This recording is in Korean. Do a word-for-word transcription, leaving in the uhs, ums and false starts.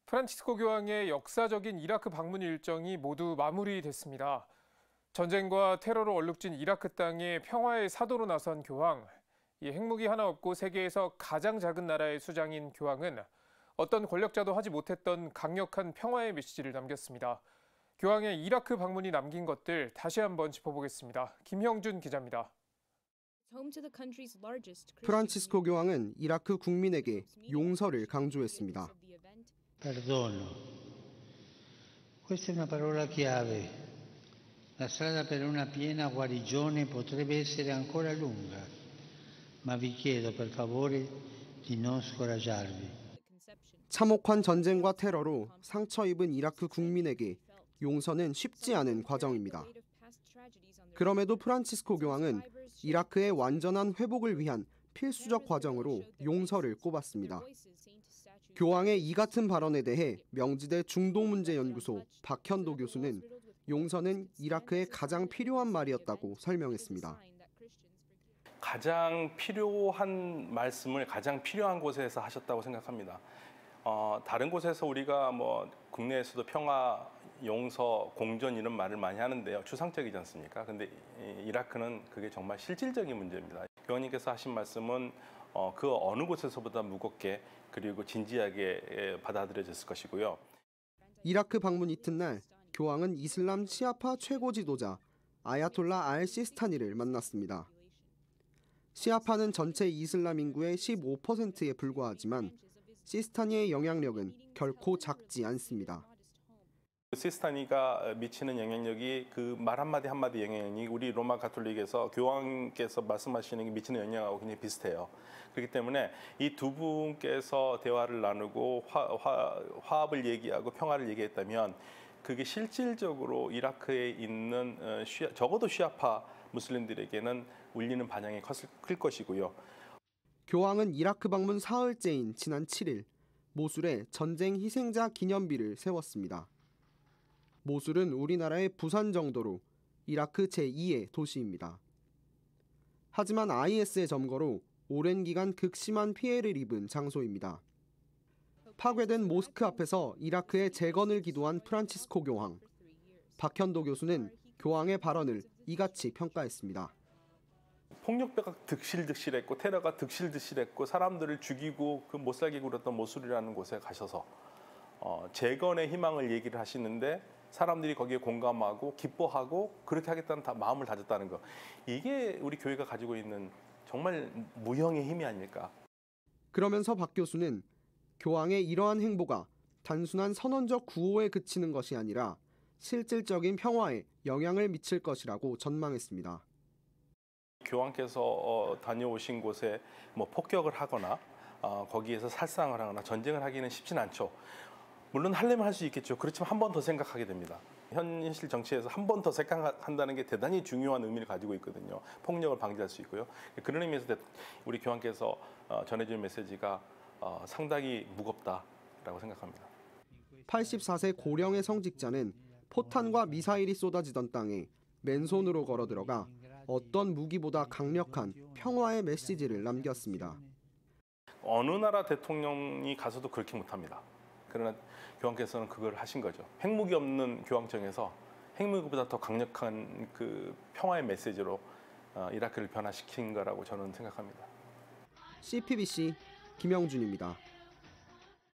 프란치스코 교황의 역사적인 이라크 방문 일정이 모두 마무리됐습니다. 전쟁과 테러로 얼룩진 이라크 땅에 평화의 사도로 나선 교황. 이 핵무기 하나 없고 세계에서 가장 작은 나라의 수장인 교황은 어떤 권력자도 하지 못했던 강력한 평화의 메시지를 남겼습니다. 교황의 이라크 방문이 남긴 것들 다시 한번 짚어보겠습니다. 김형준 기자입니다. 프란치스코 교황은 이라크 국민에게 용서를 강조했습니다. Perdono. Questa è una parola chiave. La strada per una piena guarigione potrebbe essere ancora lunga, ma vi chiedo per favore di non scoraggiarvi. 참혹한 전쟁과 테러로 상처 입은 이라크 국민에게 용서는 쉽지 않은 과정입니다. 그럼에도 프란치스코 교황은 이라크의 완전한 회복을 위한 필수적 과정으로 용서를 꼽았습니다. 교황의 이 같은 발언에 대해 명지대 중동문제연구소 박현도 교수는 용서는 이라크에 가장 필요한 말이었다고 설명했습니다. 가장 필요한 말씀을 가장 필요한 곳에서 하셨다고 생각합니다. 어, 다른 곳에서 우리가 뭐 국내에서도 평화, 용서, 공존 이런 말을 많이 하는데요. 추상적이지 않습니까? 근데 이라크는 그게 정말 실질적인 문제입니다. 교황님께서 하신 말씀은 어, 그 어느 곳에서보다 무겁게 그리고 진지하게 받아들여졌을 것이고요. 이라크 방문 이튿날 교황은 이슬람 시아파 최고 지도자 아야톨라 알 시스타니를 만났습니다. 시아파는 전체 이슬람 인구의 십오 퍼센트에 불과하지만 시스타니의 영향력은 결코 작지 않습니다. 시스타니가 미치는 영향력이 그 말 한마디 한마디 영향이 우리 로마 가톨릭에서 교황께서 말씀하시는 게 미치는 영향하고 굉장히 비슷해요. 그렇기 때문에 이 두 분께서 대화를 나누고 화, 화, 화합을 얘기하고 평화를 얘기했다면 그게 실질적으로 이라크에 있는 쉬아, 적어도 시아파 무슬림들에게는 울리는 반향이 클 것이고요. 교황은 이라크 방문 사흘째인 지난 칠 일 모술에 전쟁 희생자 기념비를 세웠습니다. 모술은 우리나라의 부산 정도로 이라크 제이의 도시입니다. 하지만 아이에스의 점거로 오랜 기간 극심한 피해를 입은 장소입니다. 파괴된 모스크 앞에서 이라크의 재건을 기도한 프란치스코 교황. 박현도 교수는 교황의 발언을 이같이 평가했습니다. 폭력배가 득실득실했고 테러가 득실득실했고 사람들을 죽이고 그 못살게 굴었던 모술이라는 곳에 가셔서 어, 재건의 희망을 얘기를 하시는데 사람들이 거기에 공감하고 기뻐하고 그렇게 하겠다는 다 마음을 다졌다는 거. 이게 우리 교회가 가지고 있는 정말 무형의 힘이 아닐까. 그러면서 박 교수는 교황의 이러한 행보가 단순한 선언적 구호에 그치는 것이 아니라 실질적인 평화에 영향을 미칠 것이라고 전망했습니다. 교황께서 어, 다녀오신 곳에 뭐 폭격을 하거나 어, 거기에서 살상을 하거나 전쟁을 하기는 쉽진 않죠. 물론 하려면 할 수 있겠죠. 그렇지만 한 번 더 생각하게 됩니다. 현실 정치에서 한 번 더 생각한다는 게 대단히 중요한 의미를 가지고 있거든요. 폭력을 방지할 수 있고요. 그런 의미에서 우리 교황께서 전해주는 메시지가 상당히 무겁다라고 생각합니다. 팔십사 세 고령의 성직자는 포탄과 미사일이 쏟아지던 땅에 맨손으로 걸어 들어가 어떤 무기보다 강력한 평화의 메시지를 남겼습니다. 어느 나라 대통령이 가서도 그렇게 못합니다. 그러나 교황께서는 그걸 하신 거죠. 핵무기 없는 교황청에서 핵무기보다 더 강력한 그 평화의 메시지로 이라크를 변화시킨 거라고 저는 생각합니다. 씨피비씨 김영준입니다.